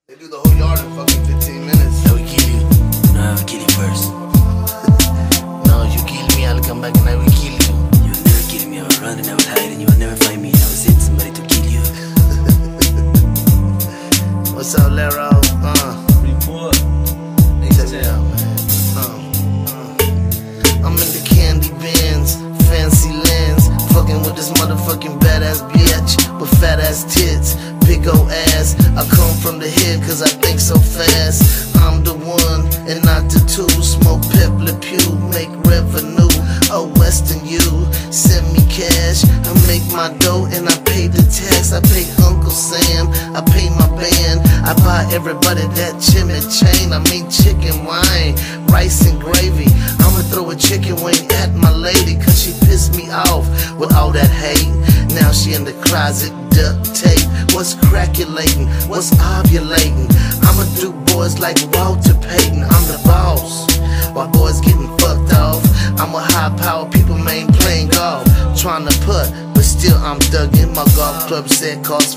They do the whole yard in fucking 15 minutes. I will kill you. No, I will kill you first. No, you kill me, I'll come back and I will kill you. You will never kill me, I will run and I will hide and you will never find me. I will send somebody to kill you. What's up, Lero? Report. Check me out, man. I'm in the candy bins, fancy lens, fucking with this motherfucking badass bitch with fat ass tits, big ol' ass. I come from the head cause I think so fast. I'm the one and not the two. Smoke Pep Le Pew, make revenue. Oh, Western U, send me cash. I make my dough and I pay the tax. I pay Uncle Sam, I pay my band. I buy everybody that chimichurri. I mean chicken wine, rice and gravy. I'ma throw a chicken wing at my lady cause she pissed me off with all that hate. Now she in the closet, duct tape. What's crackulating? What's ovulating? I'ma do boys like Walter Payton. I'm the boss, while boys getting fucked off. I'm a high power people main playing golf, trying to put, but still I'm thuggin'. My golf club set costs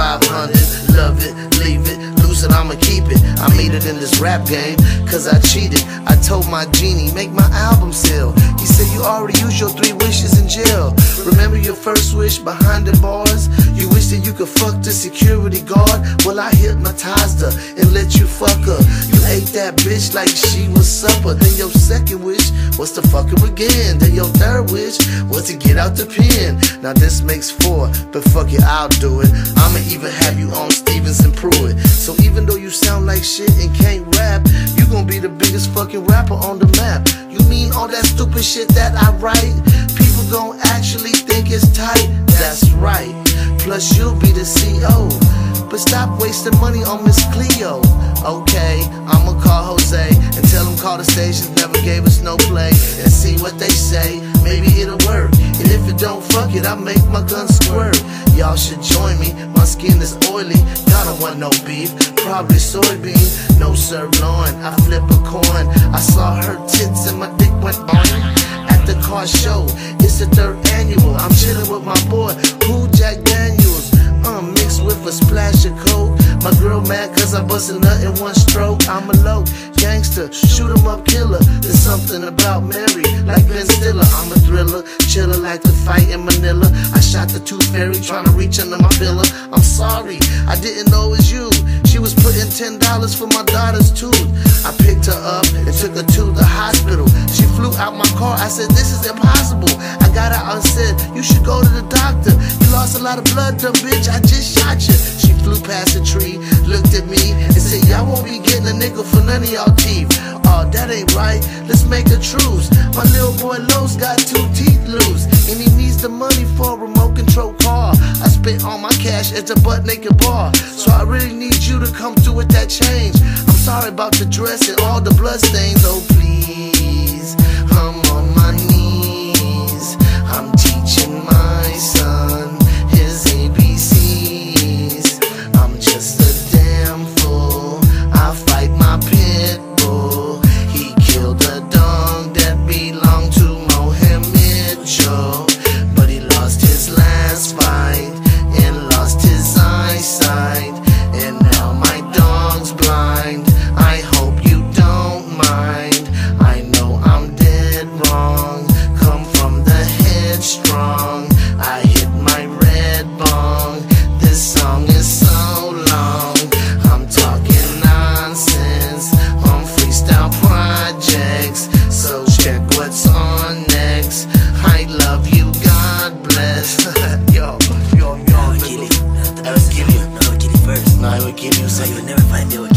4,500. Love it, leave it, lose it, I'ma keep it. I made it in this rap game cause I cheated. I told my genie, make my album sell. He said you already used your 3 wishes in jail. Remember your first wish behind the bars? You wish that you could fuck the security guard. Well, I hypnotized her and let you fuck her. You ate that bitch like she was supper. Then your second wish was to fuck her again. Then your third wish was to get out the pen. Now this makes 4, but fuck it, I'll do it. I'ma even have you on Stevenson Pruitt. So even though you sound like shit and can't rap, you gon' be the biggest fucking rapper on the map. You mean all that stupid shit that I write? People gon' actually think it's tight? That's right. Plus you'll be the CO. But stop wasting money on Miss Cleo. Okay, I'ma call Jose and tell him call the stations never gave us no play, and see what they say. Maybe it'll work. And if it don't, fuck it, I make my gun squirt. Y'all should join me. My skin is oily. Y'all don't want no beef. Probably soybean. No sirloin. I flip a coin. I saw her tits and my dick went boing. At the car show, it's the 3rd annual. I'm chillin' with my boy, who Jack Daniels. Mixed with a splash of coke. My girl mad cause I bust a nut in one stroke. I'm a low gangster, shoot 'em up killer. There's something about Mary, like Ben Stiller. I'm a thriller, chiller like the fight in Manila. I shot the tooth fairy trying to reach under my pillow. I'm sorry, I didn't know it was you. She was putting $10 for my daughter's tooth. I picked her up and took her to the hospital. She flew out my car, I said this is impossible. I got out and said you should go to the doctor. You lost a lot of blood, dumb bitch, I just shot you. She flew past the tree, looked at me and said y'all won't be getting a nickel for none of y'all teeth. Oh, that ain't right, let's make a truce. My little boy Los got 2 teeth loose, and he needs the money for a remote control car. I spent all my cash at the butt naked bar, so I really need you to come through with that change. I'm sorry about the dress and all the blood stains. Oh please, I'm on my knees. I'm teaching my son his ABCs. I'm just a damn fool. I fight my pit bull. He killed a dog that belonged to Mohammed Joe, but he lost his last fight and lost his eyesight, and now my dog's blind. I hope you don't mind. I know I'm dead wrong. Come from the headstrong. I hit my red bong. This song is so long. I'm talking nonsense on freestyle projects. So check what's on next. I love you, God bless. yo, I will kill you. I will kill you. No, I will kill you first. No, I will kill you, So so you will never find me.